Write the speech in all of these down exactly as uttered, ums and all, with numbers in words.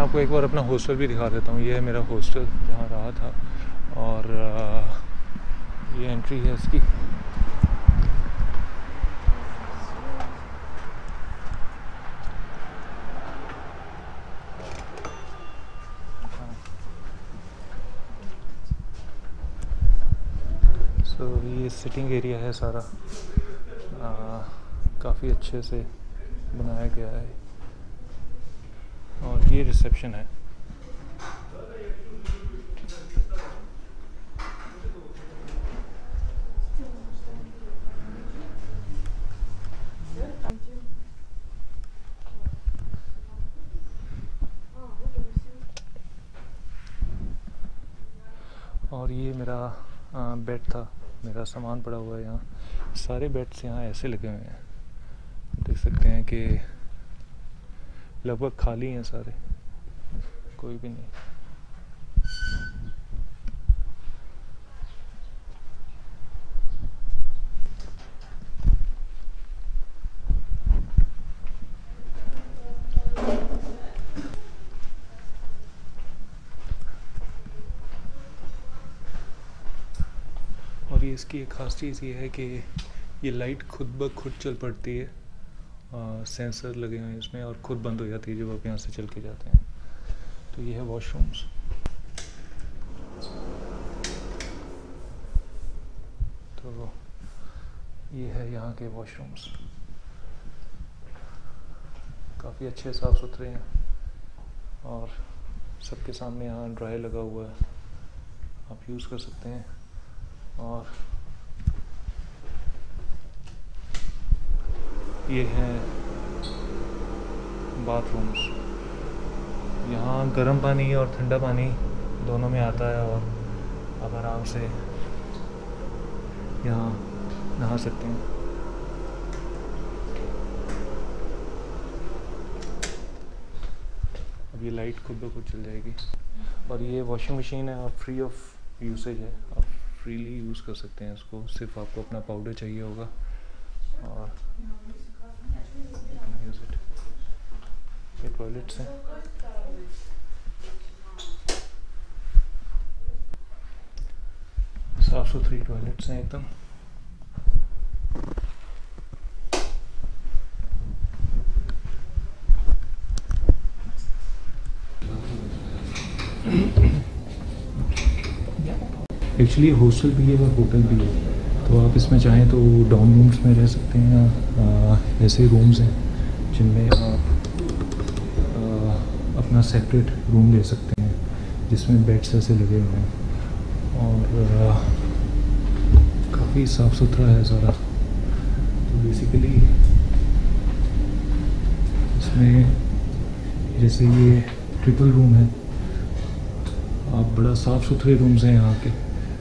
आपको एक बार अपना हॉस्टल भी दिखा देता हूँ। ये है मेरा हॉस्टल जहाँ रहा था, और ये एंट्री है इसकी। सो so, ये सिटिंग एरिया है सारा, काफ़ी अच्छे से बनाया गया है, और ये रिसेप्शन है। और ये मेरा बेड था, मेरा सामान पड़ा हुआ है यहाँ। सारे बेड्स यहाँ ऐसे लगे हुए हैं, देख सकते हैं कि लगभग खाली हैं सारे, कोई भी नहीं। और ये इसकी एक खास चीज़ ये है कि ये लाइट खुद ब खुद चल पड़ती है, सेंसर लगे हुए हैं इसमें, और खुद बंद हो जाती है जब आप यहाँ से चल के जाते हैं। तो ये है वॉशरूम्स। तो ये है यहाँ के वॉशरूम्स, काफ़ी अच्छे साफ़ सुथरे हैं, और सबके सामने यहाँ ड्राई लगा हुआ है, आप यूज़ कर सकते हैं। और ये हैं बाथरूम्स। यहाँ गर्म पानी और ठंडा पानी दोनों में आता है, और आप आराम से यहाँ नहा सकते हैं। अब ये लाइट खुद ब खुद चल जाएगी। और ये वॉशिंग मशीन है, आप फ्री ऑफ यूसेज है, आप फ्रीली यूज़ कर सकते हैं इसको। सिर्फ आपको अपना पाउडर चाहिए होगा, और ये टॉयलेट्स हैं। साफ सुथरी टॉयलेट्स हैं एकदम। एक्चुअली हॉस्टल भी है और होटल भी है, तो आप इसमें चाहें तो डॉर्म रूम्स में रह सकते हैं, या ऐसे रूम्स हैं जिनमें आप आ, अपना सेपरेट रूम ले सकते हैं, जिसमें बेड्स ऐसे लगे हुए हैं, और काफ़ी साफ़ सुथरा है सारा। तो बेसिकली इसमें जैसे ये ट्रिपल रूम है, आप बड़ा साफ़ सुथरे रूम्स हैं यहाँ के,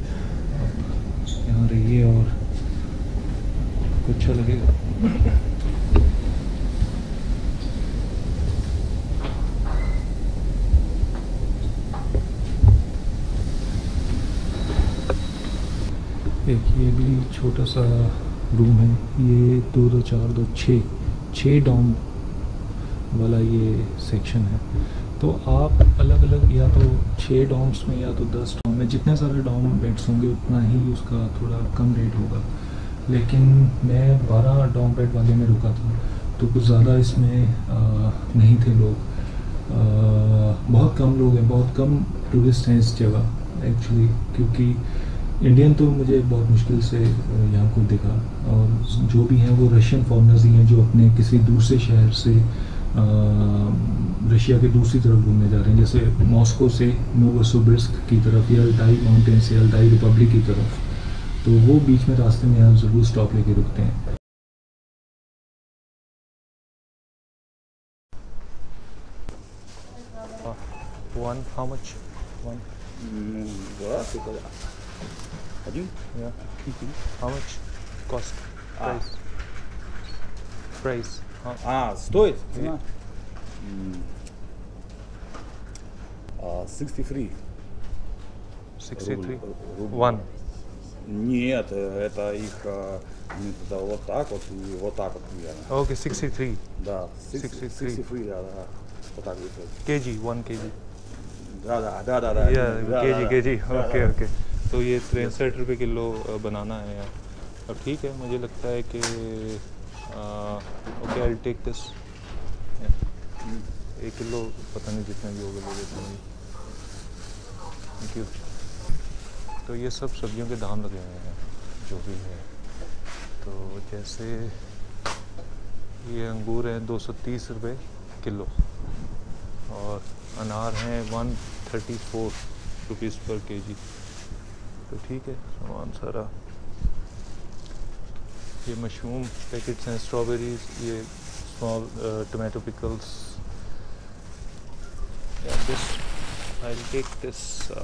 यहाँ रहिए और आपको अच्छा लगेगा। एक ये भी छोटा सा रूम है, ये दो दो चार दो छः छः डॉर्म वाला ये सेक्शन है। तो आप अलग अलग या तो छः डॉर्म्स में या तो दस डॉर्म में, जितने सारे डॉर्म बेड्स होंगे उतना ही उसका थोड़ा कम रेट होगा। लेकिन मैं बारह डॉर्म बेड वाले में रुका था, तो कुछ ज़्यादा इसमें आ, नहीं थे लोग, आ, बहुत कम लोग हैं, बहुत कम टूरिस्ट हैं इस जगह एक्चुअली, क्योंकि इंडियन तो मुझे बहुत मुश्किल से यहाँ को दिखा, और जो भी हैं वो रशियन फॉरेनर्स ही हैं जो अपने किसी दूसरे शहर से आ, रशिया के दूसरी तरफ घूमने जा रहे हैं, जैसे मॉस्को से नोवोसिबिर्स्क की तरफ या अल्ताई माउंटेन से अल्ताई रिपब्लिक की तरफ। तो वो बीच में रास्ते में यहाँ ज़रूर स्टॉप लेके रुकते हैं। One, how much? One. Раз, это один. Yeah. How much cost? Price. Price. How? А, стоит? Цена? А, sixty-three. Sixty-three. Рубль. One. Нет, это их а, это вот так вот и вот так вот, наверное. Okay, sixty-three. Да, sixty-three. sixty-three, да, да. Вот так вот. KG one KG Да, да, да, да, да. या Да, केजी да, केजी да, ओके да. ओके। तो ये तिरसठ रुपये किलो बनाना है यार। अब ठीक है, मुझे लगता है कि ओके आई टेक दिस एक किलो, पता नहीं जितना भी होगा ले लेता हूँ। Thank you. तो ये सब सब्जियों के दाम लगे हुए हैं जो भी है। तो जैसे ये अंगूर हैं दो सौ तीस रुपये किलो और अनार हैं one thirty four rupees per KG. तो ठीक है सामान सारा। ये मशरूम पैकेट्स हैं, स्ट्रॉबेरीज, ये small tomato pickles. This I will take this.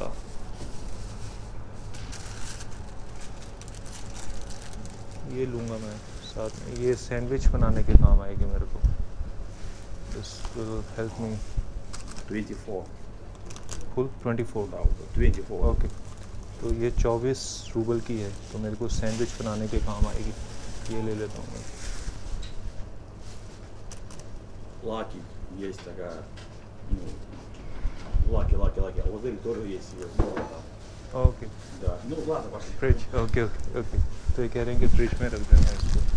ये लूँगा मैं साथ में, ये सैंडविच बनाने के काम आएगी मेरे को। This will help me. twenty-four. Full twenty four Да, вот, twenty-four. Okay. तो ये चौबीस रूबल की है, तो मेरे को सैंडविच बनाने के काम आएगी। ये ले लेता हूँ मैं। Лаки есть такая. Ну, лаки, лаки, лаки. А вот здесь тоже есть ее. Ну, да. Okay Да. Ну ладно, пошли. Fridge, okay okay okay. तो ये कह रहे हैं कि फ्रिज में रख देना है इसको।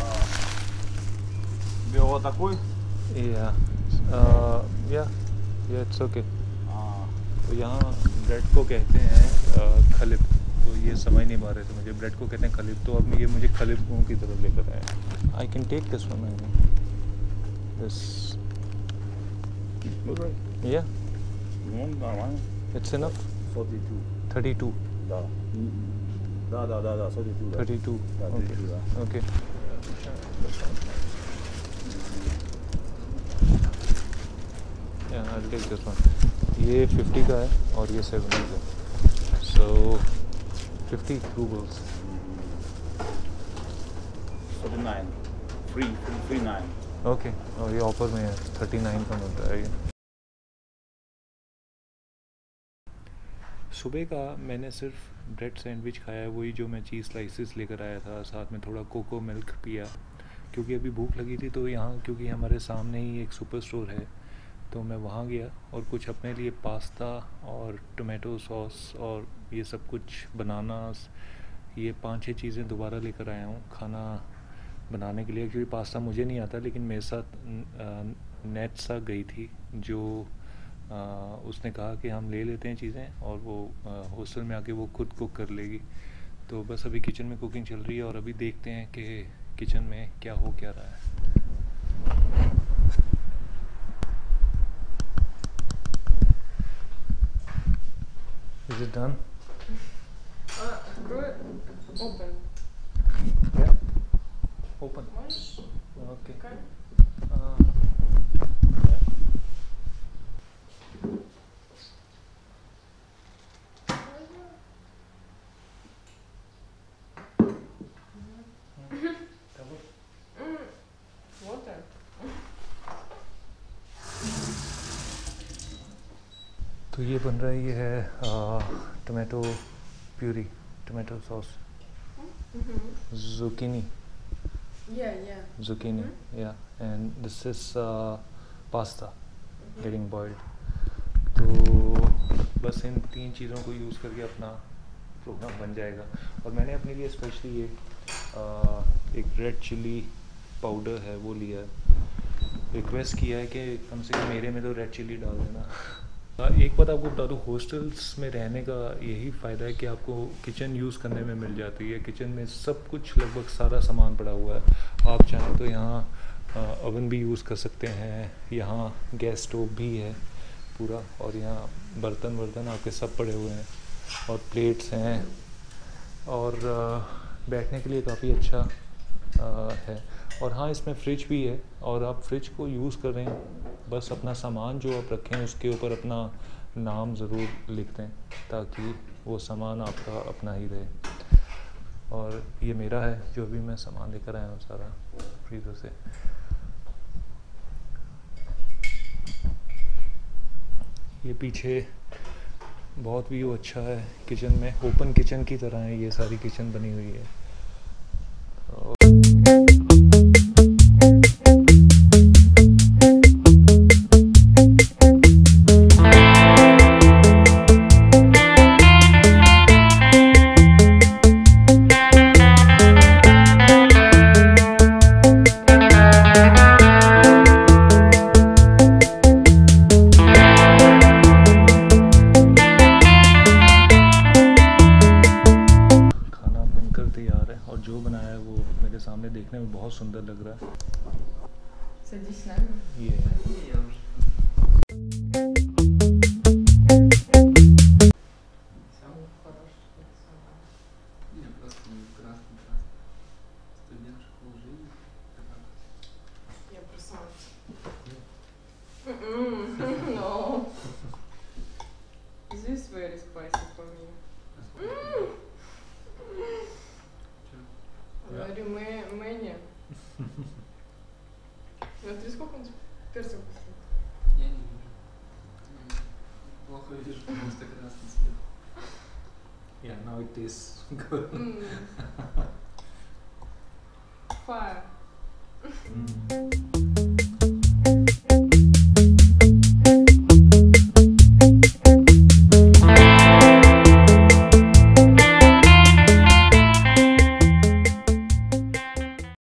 Тебе вот такой? या या या इट्स ओके। А, तो यहाँ ब्रेड को कहते हैं uh, खलिब। तो ये समझ नहीं पा रहे थे मुझे, ब्रेड को कहते हैं खलिब। तो अब ये मुझे खलिबों की तरफ लेकर आए। I can take this one I this ну, да. या Ну, нормально. It's enough. forty-two. Thirty two Да. Да, да, да, да, forty-two, да. Thirty two Да, okay thirty-two, да. Okay. I'll take this one. ये फिफ्टी का है और ये सेवेंटी का। So fifty roubles. forty-nine. Free, free, free nine. Okay और ये offer में है, थर्टी नाइन का मिल रहा है ये। सुबह का मैंने सिर्फ ब्रेड सैंडविच खाया है, वही जो मैं चीज़ स्लाइसेस लेकर आया था, साथ में थोड़ा कोको मिल्क पिया क्योंकि अभी भूख लगी थी। तो यहाँ क्योंकि हमारे सामने ही एक सुपर स्टोर है तो मैं वहाँ गया और कुछ अपने लिए पास्ता और टोमेटो सॉस और ये सब कुछ बनानास, ये पांच छह चीज़ें दोबारा लेकर आया हूँ खाना बनाने के लिए। क्योंकि पास्ता मुझे नहीं आता, लेकिन मेरे साथ नेट सा गई थी जो आ, उसने कहा कि हम ले लेते हैं चीज़ें और वो हॉस्टल में आके वो खुद कुक कर लेगी। तो बस अभी किचन में कुकिंग चल रही है और अभी देखते हैं कि किचन में क्या हो क्या रहा है। Is it done? Uh, screw it open. Yeah. Open. Можешь? Okay. Okay. Uh, yeah. Double. Mm, water. तो ये बन रहा है, ये है tomato puree, tomato sauce, Mm-hmm. zucchini, Yeah, yeah. zucchini, Mhm. yeah, and this is uh, pasta getting boiled. तो बस इन तीन चीज़ों को यूज़ करके अपना प्रोग्राम बन जाएगा। और मैंने अपने लिए स्पेशली ये आ, एक रेड चिली पाउडर है वो लिया है। रिक्वेस्ट किया है कि कम से कम मेरे में तो रेड चिली डाल देना। आ, एक बात आपको बता दूँ, हॉस्टल्स में रहने का यही फ़ायदा है कि आपको किचन यूज़ करने में मिल जाती है। किचन में सब कुछ लगभग सारा सामान पड़ा हुआ है। आप चाहें तो यहाँ ओवन भी यूज़ कर सकते हैं, यहाँ गैस स्टोव भी है पूरा, और यहाँ बर्तन वर्तन आपके सब पड़े हुए हैं और प्लेट्स हैं और आ, बैठने के लिए काफ़ी अच्छा आ, है। और हाँ, इसमें फ्रिज भी है और आप फ्रिज को यूज़ कर रहे हैं, बस अपना सामान जो आप रखें उसके ऊपर अपना नाम ज़रूर लिख दें ताकि वो सामान आपका अपना ही रहे। और ये मेरा है जो भी मैं सामान लेकर आया हूँ सारा फ्रीज़र से। ये पीछे बहुत व्यू अच्छा है, किचन में ओपन किचन की तरह है, ये सारी किचन बनी हुई है। तैयार है और जो बनाया है वो मेरे सामने देखने में बहुत सुंदर लग रहा है। Садись с нами. ये है। Не, я уже. Самый хороший персонаж. Не, просто не красный, красный. Студент школы жизни. Я красавица. Mm-mm. No. This is very spicy for me. Говорю, мы, Мэнни. Смотри, сколько он перцев поставил. Я не вижу. М, Плохо вижу, потому что красный цвет. Yeah, now it tastes good. Mm. Fire. Mm.